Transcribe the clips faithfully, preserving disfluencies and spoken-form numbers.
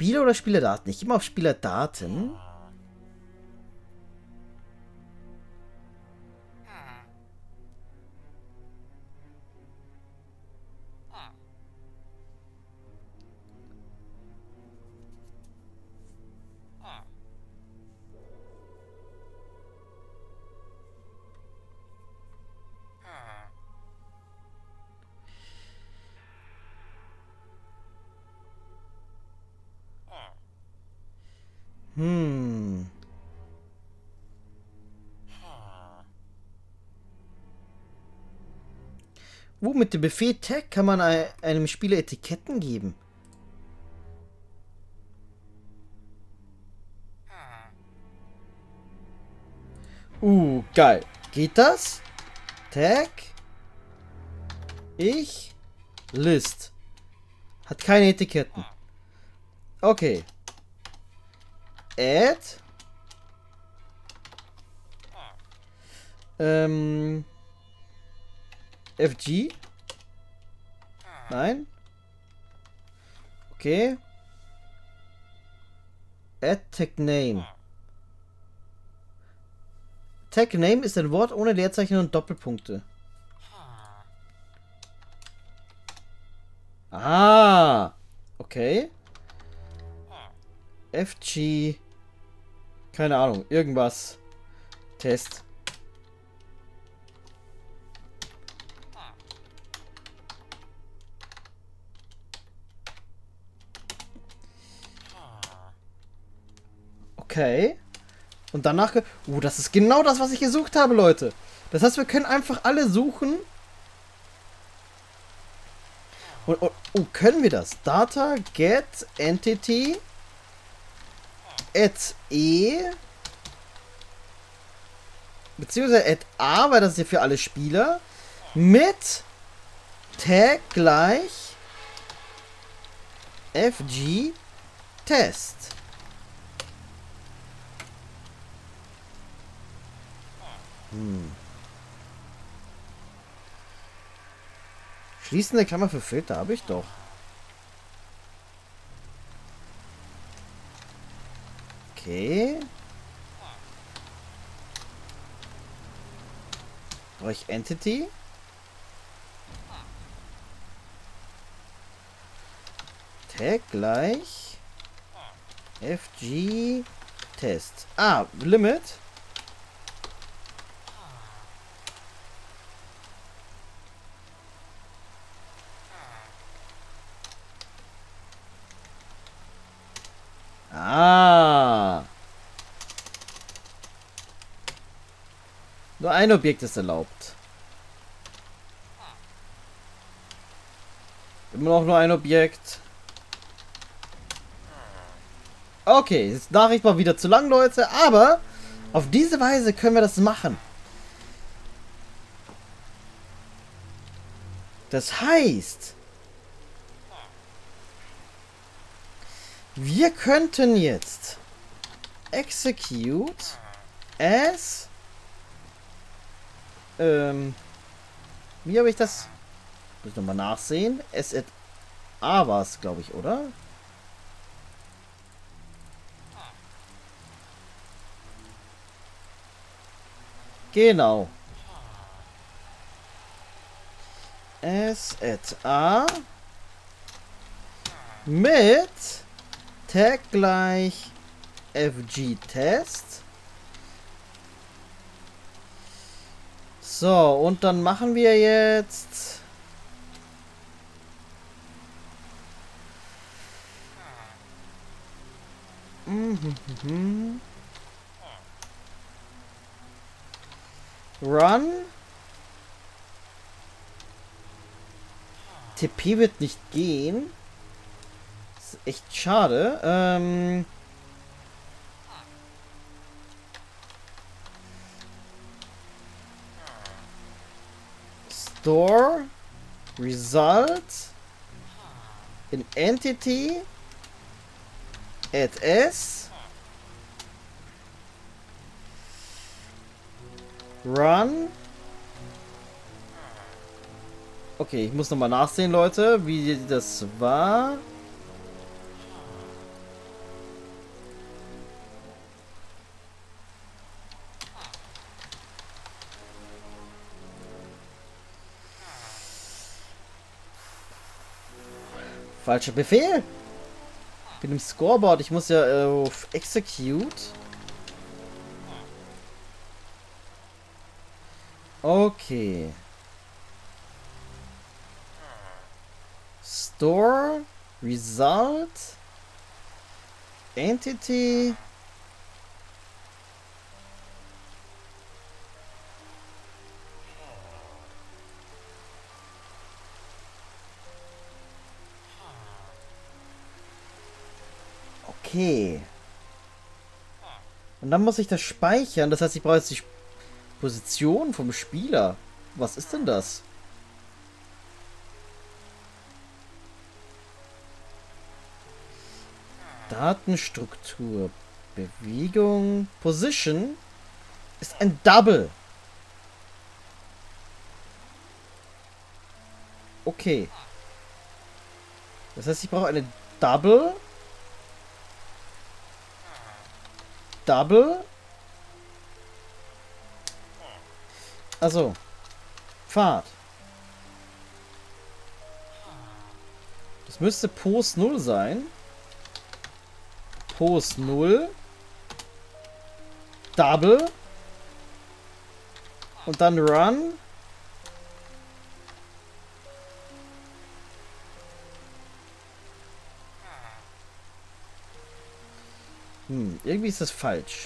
Spiele oder Spielerdaten? Ich gehe mal auf Spielerdaten. Hm. Uh, mit dem Befehl Tag kann man einem Spieler Etiketten geben. Uh, geil. Geht das? Tag. Ich. List. Hat keine Etiketten. Okay. Add. Ähm. F G. Nein. Okay. Add Tag Name. Tag Name ist ein Wort ohne Leerzeichen und Doppelpunkte. Ah. Okay. F G. Keine Ahnung. Irgendwas. Test. Okay. Und danach... Uh, das ist genau das, was ich gesucht habe, Leute. Das heißt, wir können einfach alle suchen. Und, und oh, können wir das? Data, get, entity, add e, beziehungsweise add a, weil das ist ja für alle Spieler, mit tag gleich fg test. Hm. Schließende Klammer für Filter habe ich doch. Okay. Brauche ich Entity? Tag gleich fg test. Ah, Limit. Ah. Nur ein Objekt ist erlaubt. Immer noch nur ein Objekt. Okay, ist Nachricht mal wieder zu lang, Leute. Aber auf diese Weise können wir das machen. Das heißt... Wir könnten jetzt execute as ähm, wie habe ich das? Muss ich nochmal nachsehen. S at A war es, glaube ich, oder? Genau. S at A mit Tag gleich fg test. So, und dann machen wir jetzt mhm. Run. T P wird nicht gehen. Echt schade. Ähm Store Result in Entity add S Run. Okay, ich muss nochmal nachsehen, Leute, wie das war. Falscher Befehl. Ich bin im Scoreboard. Ich muss ja äh, auf Execute. Okay. Store. Result. Entity. Okay. Und dann muss ich das speichern. Das heißt, ich brauche jetzt die Position vom Spieler. Was ist denn das? Datenstruktur. Bewegung. Position ist ein Double. Okay. Das heißt, ich brauche eine Double. Double. Also. Pfad. Das müsste Post null sein. Post null. Double. Und dann Run. Hm, irgendwie ist das falsch.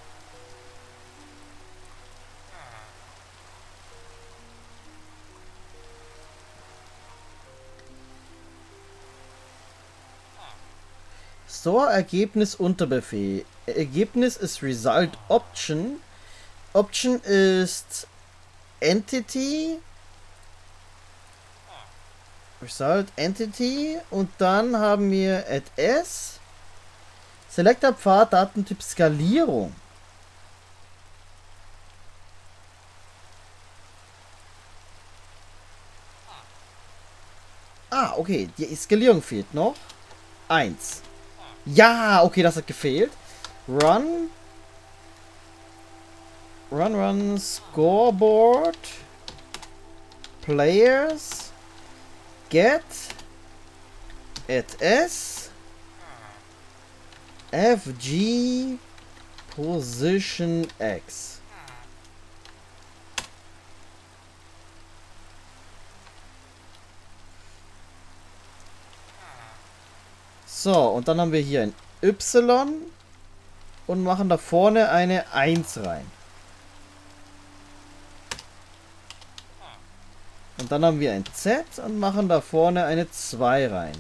Store Ergebnis Unterbefehl. Ergebnis ist Result Option. Option ist Entity. Result Entity. Und dann haben wir add S. Selector Pfad Datentyp Skalierung. Ah, okay. Die Skalierung fehlt noch. Eins. Ja, okay, das hat gefehlt. Run. Run, run, Scoreboard. Players. Get. Add S. F G. Position X. So, und dann haben wir hier ein Y und machen da vorne eine eins rein. Und dann haben wir ein Z und machen da vorne eine zwei rein.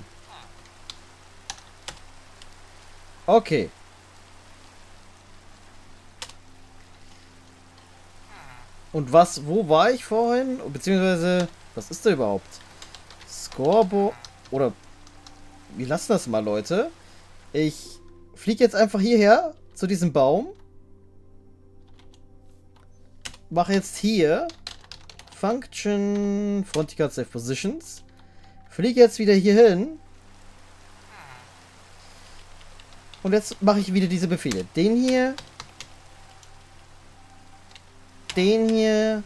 Okay. Und was, wo war ich vorhin? Beziehungsweise, was ist da überhaupt? Scoreboard oder... Wir lassen das mal, Leute. Ich fliege jetzt einfach hierher zu diesem Baum. Mache jetzt hier Function Frontier Save Positions. Fliege jetzt wieder hier hin. Und jetzt mache ich wieder diese Befehle. Den hier. Den hier.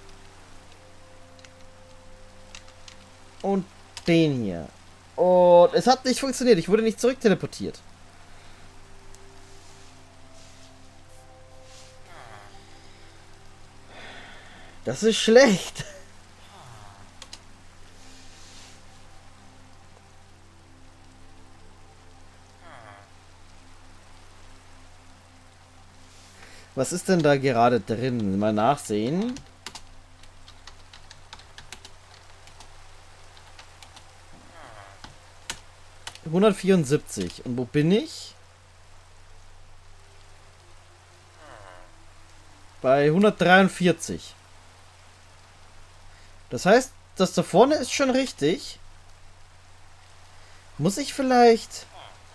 Und den hier. Und es hat nicht funktioniert. Ich wurde nicht zurück teleportiert. Das ist schlecht. Was ist denn da gerade drin? Mal nachsehen. hundertvierundsiebzig. Und wo bin ich? Bei hundertdreiundvierzig. Das heißt, das da vorne ist schon richtig. Muss ich vielleicht...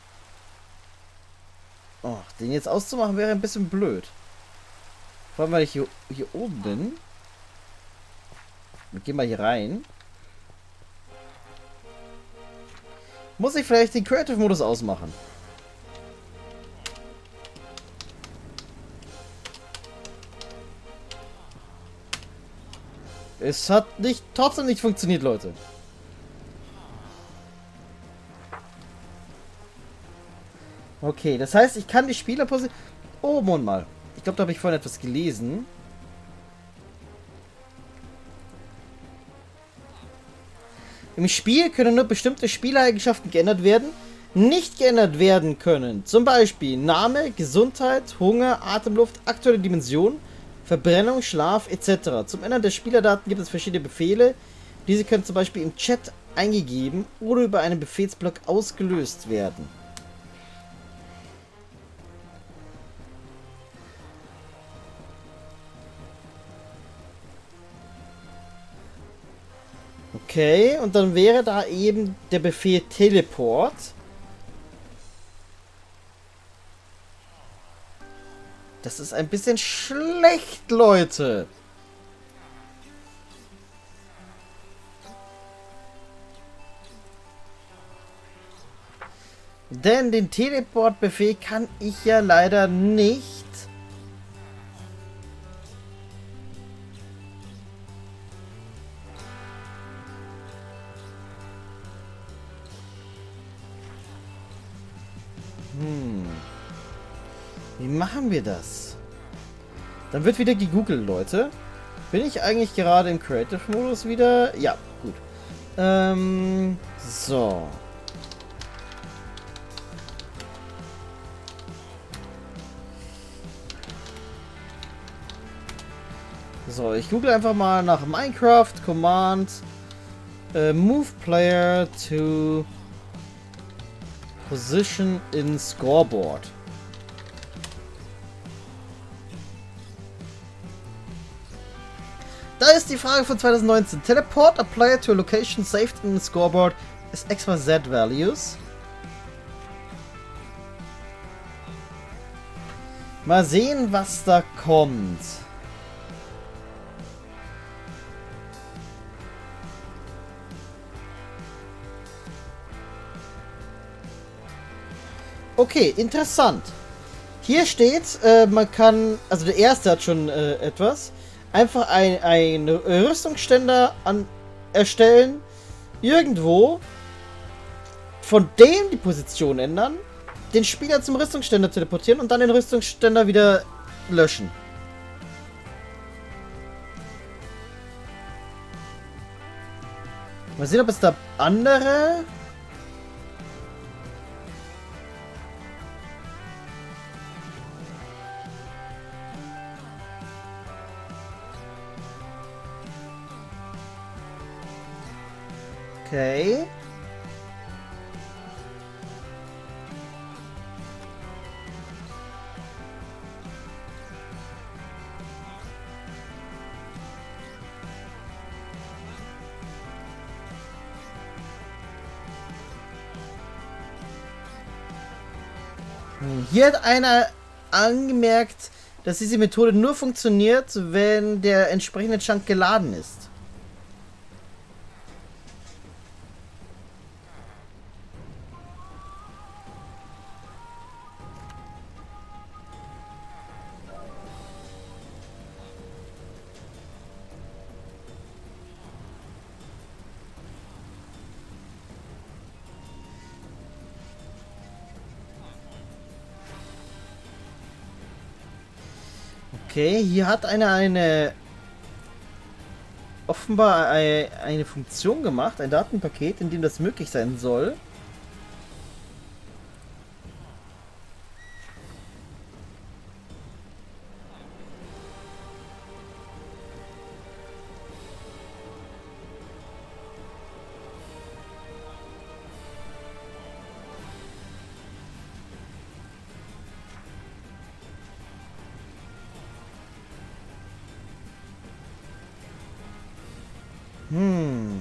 Oh, den jetzt auszumachen wäre ein bisschen blöd. Vor allem, weil ich hier, hier oben bin. Wir gehen mal hier rein. Muss ich vielleicht den Creative-Modus ausmachen? Es hat nicht, trotzdem nicht funktioniert, Leute. Okay, das heißt, ich kann die Spielerposition... Oh, Moment mal. Ich glaube, da habe ich vorhin etwas gelesen. Im Spiel können nur bestimmte Spieleigenschaften geändert werden. Nicht geändert werden können zum Beispiel Name, Gesundheit, Hunger, Atemluft, aktuelle Dimension, Verbrennung, Schlaf et cetera. Zum Ändern der Spielerdaten gibt es verschiedene Befehle. Diese können zum Beispiel im Chat eingegeben oder über einen Befehlsblock ausgelöst werden. Okay, und dann wäre da eben der Befehl Teleport. Das ist ein bisschen schlecht, Leute. Denn den Teleport-Befehl kann ich ja leider nicht. Hm. Wie machen wir das? Dann wird wieder gegoogelt, Leute. Bin ich eigentlich gerade im Creative-Modus wieder? Ja, gut. Ähm, so. So, ich google einfach mal nach Minecraft Command äh, Move Player to Position in Scoreboard. Da ist die Frage von zwanzig neunzehn. Teleport a player to a location saved in the scoreboard is X Y Z values. Mal sehen, was da kommt. Okay, interessant. Hier steht, äh, man kann, also der erste hat schon äh, etwas. Einfach ein, ein Rüstungsständer an, erstellen. Irgendwo. Von dem die Position ändern. Den Spieler zum Rüstungsständer teleportieren und dann den Rüstungsständer wieder löschen. Mal sehen, ob es da andere... Okay. Hier hat einer angemerkt, dass diese Methode nur funktioniert, wenn der entsprechende Chunk geladen ist. Okay, hier hat einer eine offenbar eine, eine Funktion gemacht, ein Datenpaket, in dem das möglich sein soll. Hm.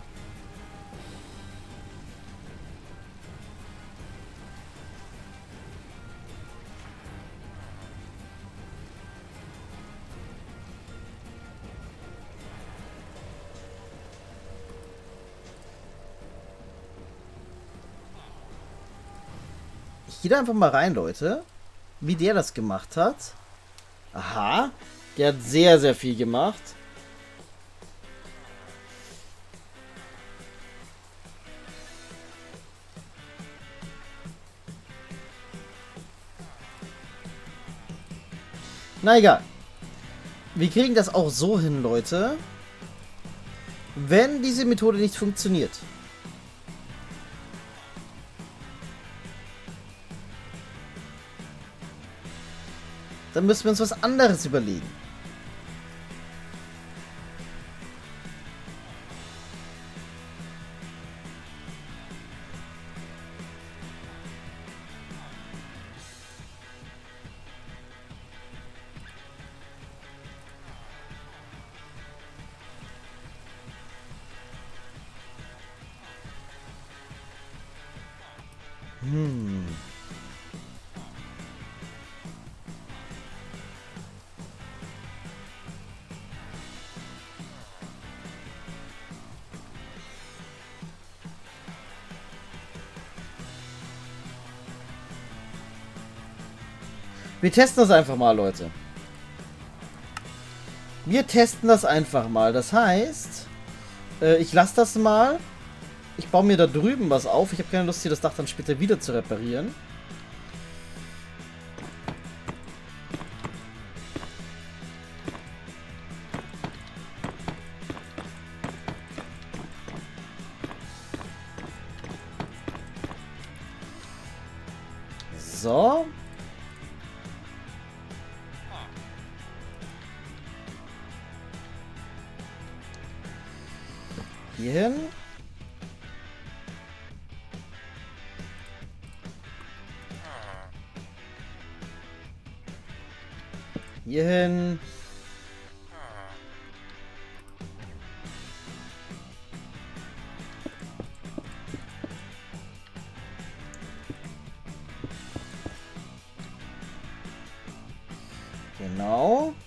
Ich gehe da einfach mal rein, Leute. Wie der das gemacht hat. Aha. Der hat sehr, sehr viel gemacht. Na egal. Wir kriegen das auch so hin, Leute. Wenn diese Methode nicht funktioniert. Dann müssen wir uns was anderes überlegen. Hm. Wir testen das einfach mal, Leute. Wir testen das einfach mal. Das heißt, äh, ich lasse das mal. Ich baue mir da drüben was auf. Ich habe keine Lust, hier das Dach dann später wieder zu reparieren. So. Hier hin. Hier hin. Genau.